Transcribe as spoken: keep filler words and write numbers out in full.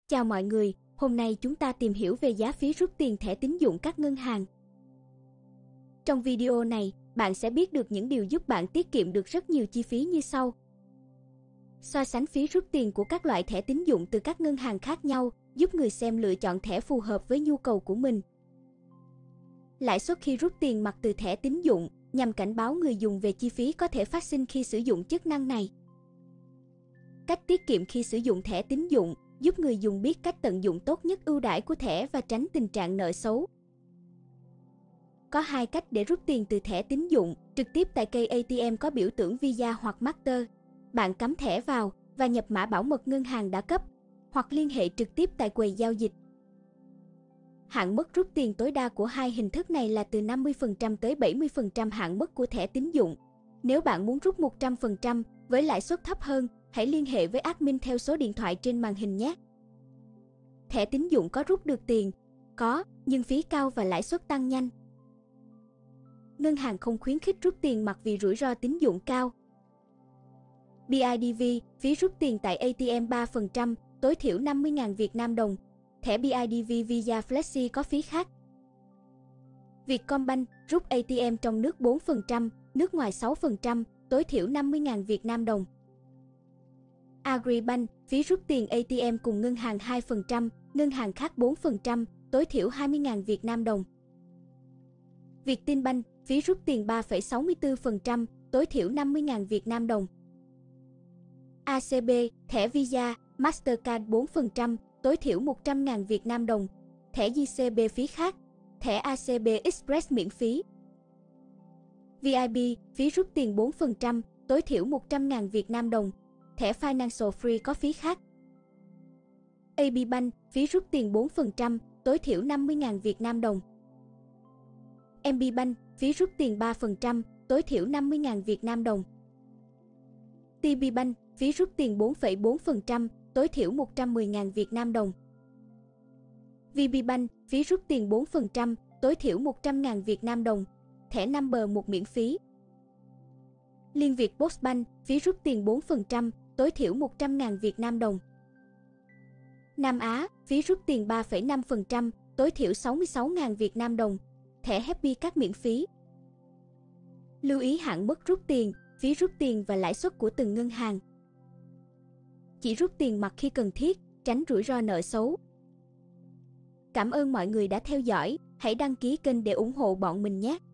Chào mọi người, hôm nay chúng ta tìm hiểu về giá phí rút tiền thẻ tín dụng các ngân hàng. Trong video này, bạn sẽ biết được những điều giúp bạn tiết kiệm được rất nhiều chi phí như sau. So sánh phí rút tiền của các loại thẻ tín dụng từ các ngân hàng khác nhau, giúp người xem lựa chọn thẻ phù hợp với nhu cầu của mình. Lãi suất khi rút tiền mặt từ thẻ tín dụng nhằm cảnh báo người dùng về chi phí có thể phát sinh khi sử dụng chức năng này. Cách tiết kiệm khi sử dụng thẻ tín dụng giúp người dùng biết cách tận dụng tốt nhất ưu đãi của thẻ và tránh tình trạng nợ xấu. Có hai cách để rút tiền từ thẻ tín dụng, trực tiếp tại cây a tê em có biểu tượng Visa hoặc Master. Bạn cắm thẻ vào và nhập mã bảo mật ngân hàng đã cấp, hoặc liên hệ trực tiếp tại quầy giao dịch. Hạn mức rút tiền tối đa của hai hình thức này là từ năm mươi phần trăm tới bảy mươi phần trăm hạn mức của thẻ tín dụng. Nếu bạn muốn rút một trăm phần trăm với lãi suất thấp hơn, hãy liên hệ với admin theo số điện thoại trên màn hình nhé. Thẻ tín dụng có rút được tiền? Có, nhưng phí cao và lãi suất tăng nhanh. Ngân hàng không khuyến khích rút tiền mặt vì rủi ro tín dụng cao. bê i đê vê, phí rút tiền tại a tê em ba phần trăm, tối thiểu năm mươi nghìn Việt Nam đồng. Thẻ bê i đê vê Visa Flexi có phí khác. Vietcombank, rút a tê em trong nước bốn phần trăm, nước ngoài sáu phần trăm, tối thiểu năm mươi nghìn Việt Nam đồng. Agribank, phí rút tiền a tê em cùng ngân hàng hai phần trăm, ngân hàng khác bốn phần trăm, tối thiểu hai mươi nghìn Việt Nam đồng. Vietinbank, phí rút tiền ba phẩy sáu mươi tư phần trăm, tối thiểu năm mươi nghìn Việt Nam đồng. a xê bê, thẻ Visa, Mastercard bốn phần trăm, tối thiểu một trăm nghìn Việt Nam đồng. Thẻ giê xê bê phí khác. Thẻ a xê bê Express miễn phí. vê i bê, phí rút tiền bốn phần trăm, tối thiểu một trăm nghìn Việt Nam đồng. Thẻ Financial Free có phí khác. a bê Bank, phí rút tiền bốn phần trăm, tối thiểu năm mươi nghìn Việt Nam đồng. em bê Bank, phí rút tiền ba phần trăm, tối thiểu năm mươi nghìn Việt Nam đồng. tê bê Bank, phí rút tiền bốn phẩy bốn phần trăm, tối thiểu một trăm mười nghìn Việt Nam đồng. vê bê Bank, phí rút tiền bốn phần trăm, tối thiểu một trăm nghìn Việt Nam đồng. Thẻ Number một miễn phí. Liên Việt Postbank, phí rút tiền bốn phần trăm, tối thiểu một trăm nghìn Việt Nam đồng. Nam Á, phí rút tiền ba phẩy năm phần trăm, tối thiểu sáu mươi sáu nghìn Việt Nam đồng. Thẻ Happy Card miễn phí. Lưu ý hạn mức rút tiền, phí rút tiền và lãi suất của từng ngân hàng. Chỉ rút tiền mặt khi cần thiết, tránh rủi ro nợ xấu. Cảm ơn mọi người đã theo dõi, hãy đăng ký kênh để ủng hộ bọn mình nhé.